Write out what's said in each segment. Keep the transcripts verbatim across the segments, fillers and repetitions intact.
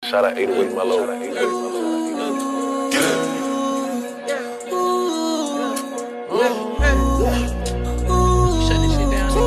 Shout out eight oh eight Mellow. Get it. Shut this shit down.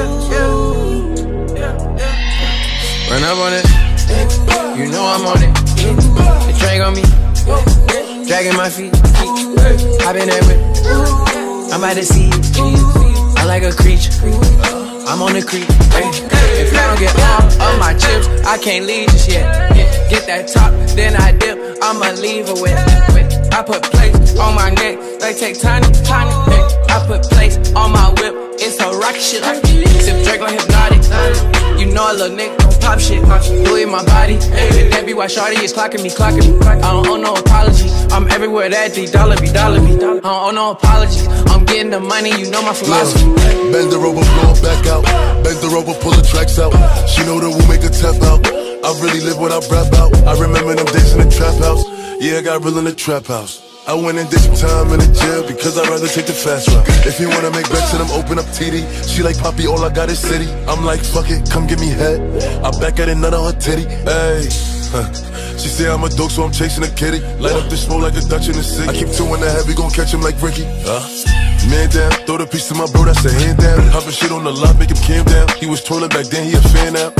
Run up on it. You know I'm on it. The drag on me. Dragging my feet. I been there with. I'm about to see it. I like a creature. I'm on the creek. If I don't get all of my chips, I can't leave just yet. Get that top, then I dip. I'ma leave her with. I put plates on my neck. They take tiny, tiny. I put plates on my whip. It's a rocket shit. Sip Drake on hypnotic. You know a little nigga don't pop shit. Louis my body. That be why shawty is clocking me, clocking me. I don't owe no apology. I'm everywhere that D dollar be, dollar be. I don't owe no apologies. I'm getting the money, you know my philosophy. Yeah. Bend her over, blow her back out. Bend her over, pull the tracks out. She know that we'll make her tap out. I really live what I rap out. I remember them days in the trap house. Yeah, I got real in the trap house. I went and did some time in the jail because I'd rather take the fast route. If you wanna make bets, then I'm open up T D. She like, Poppy, all I got is city. I'm like, fuck it, come give me head. I back at it, none of her titty. Hey, huh. She say I'm a dog, so I'm chasing a kitty. Light up the smoke like a Dutch in the city. I keep two in the head, we gon' catch him like Ricky. Uh. Man down, throw the piece to my bro, that's a hand down. Hopping shit on the lot, make him calm down. He was trolling back then, he a fan now.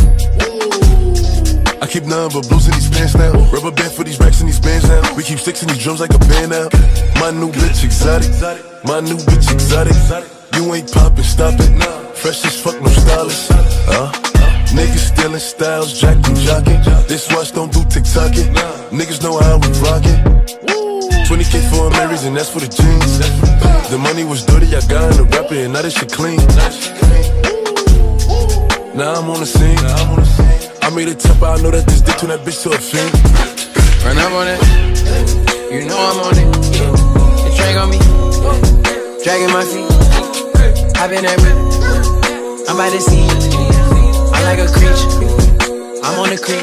I keep nothing but blues in these pants now. Rubber band for these racks and these bands now. We keep sticks in these drums like a band now. My new bitch exotic, my new bitch exotic. You ain't poppin', stop it. Fresh as fuck, no stylist. Huh? Niggas stealing styles, jacking, jocking. This watch don't do TikToking. Niggas know how we rockin'. twenty K for a Marys and that's for the jeans. The money was dirty, I got in the rapper and now this shit clean. Now I'm on the scene. I made a tip, I know that this dick turn that bitch to a fiend. Run up on it. You know I'm on it. The drag on me. Dragging my feet. I been there with. I'm about to see it. I like a creature. I'm on the creek.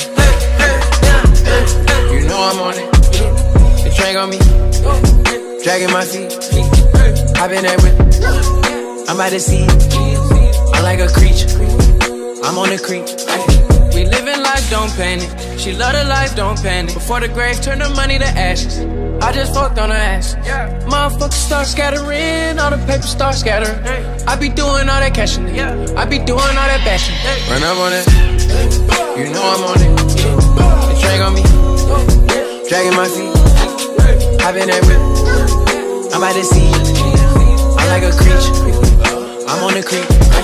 You know I'm on it. The drag on me. Dragging my feet. I been there with. I'm about to see it. I like a creature. I'm on the creek. We living life, don't panic. She love the life, don't panic. Before the grave, turn the money to ashes. I just fucked on her ass. Yeah. Motherfuckers start scattering, all the paper start scattering. Hey. I be doing all that cashing. Yeah. I be doing all that bashing. Hey. Run up on it. You know I'm on it. The drag on me. Dragging my feet. I been there with. I'm about to see it. I like a creature. I'm on the creek.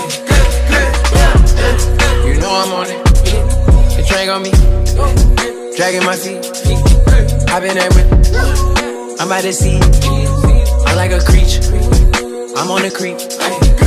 You know I'm on it. The drag on me. Dragging my feet. I been there with. I'm about to see it. I like a creature. I'm on the creek.